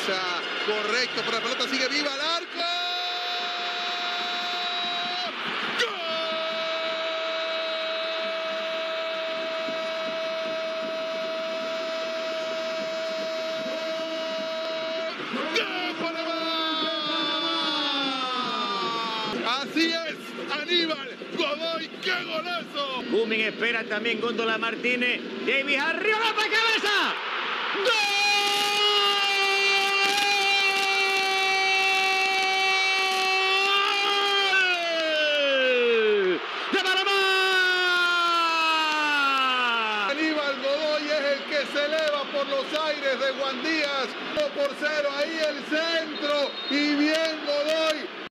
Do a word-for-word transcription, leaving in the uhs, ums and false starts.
Cabeza, correcto, pero la pelota sigue viva al arco. Así es, Aníbal Godoy, ¡qué golazo! Cumming espera también Góndola Martínez. Davis arriba, la para cabeza. ¡Gol! ¡De Panamá! Aníbal Godoy es el que se eleva por los aires de Juan Díaz. uno por cero, ahí el centro. Y bien Godoy.